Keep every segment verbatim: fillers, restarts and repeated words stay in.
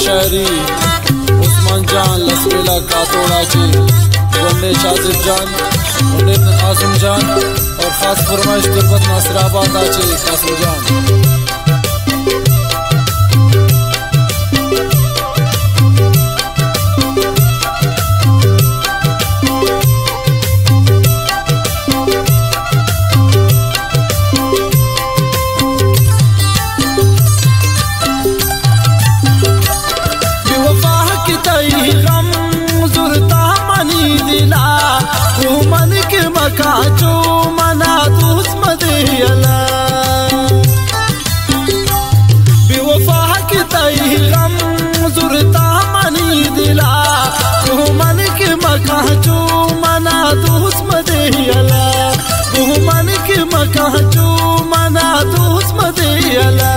शायरी उस्मान जान लसवेला कातोड़ाची वंडे शाजिब जान वंडे आजम जान और खास फरमाइश तुरबत नासराबाद आची कासिम जान। काचो मना दुस्मदेला बेवफा के तई गम जुरता मनी दिला तू मन के मकाचो मना दुस्मदेला तू मन के मकाचो मना दुस्मदेला।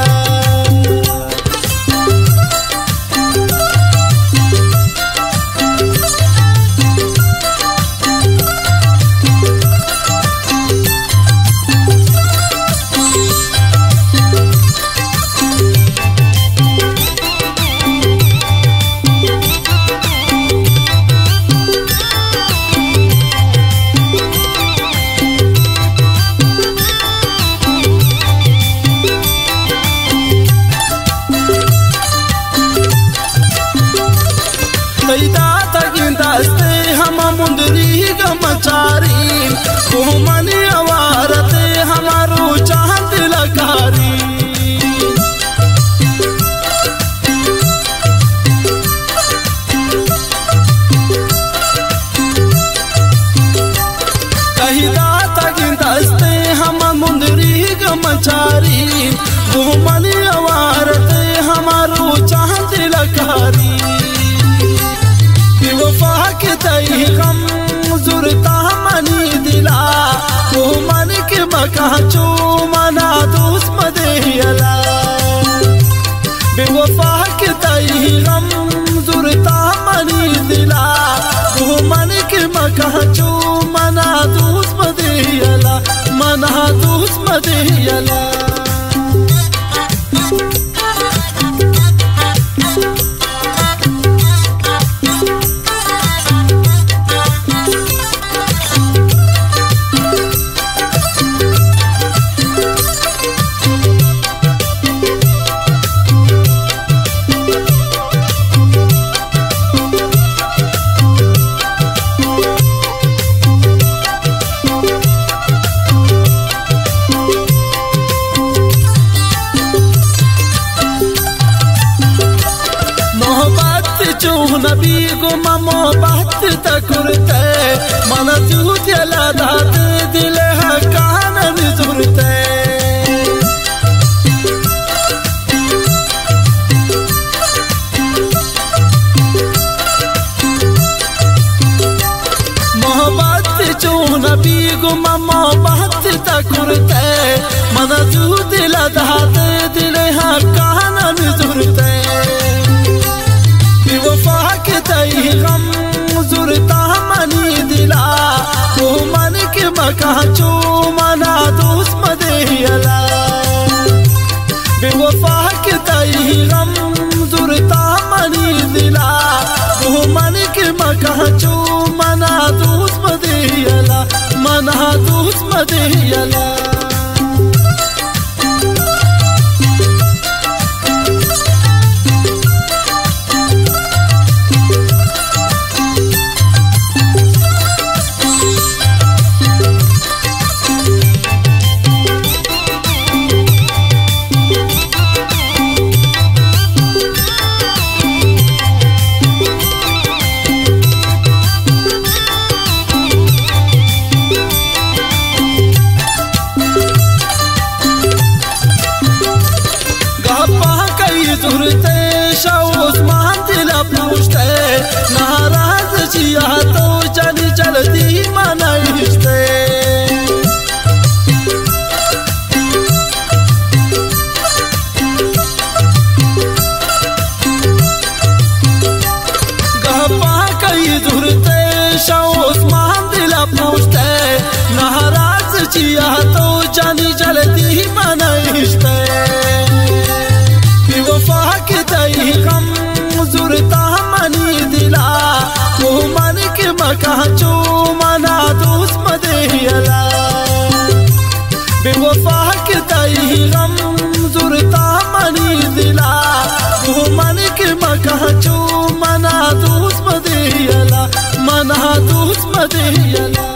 हम मुंदरी गमचारी तू मनी अवारते हमारो चाहत लकारी कही दाता गिंदस्ते हम मुंदरी गमचारी तू मनी अवारते हमारो चाहत लकारी वफा के तई गम जुरता मनी दिला तू मन के मकाचो मना दुस्मदेला बेवफा के तई गम जुरता मनी दिला तू मन के मकाचो मना दुस्मदेला मना दुस्मदेला। नबी गो ममो बात तकुरते मन जूतला दात दिल है कान जुरते मोहब्बत चो नबी गो ममो बात तकुरते मन जूतला दात दिल है कान जुरते वफा के तई गम जुरता मनी दिला तू मन के मकाचो मना दुस्मदेला बेवफा के तई गम जुरता मनी दिला तू मन के मकाचो मना दुस्मदेला मना दुस्मदेला। वफा के तई गम जुरता मनी दिला वो मन के मका चो मना दूस मदियला मना दूस मदियला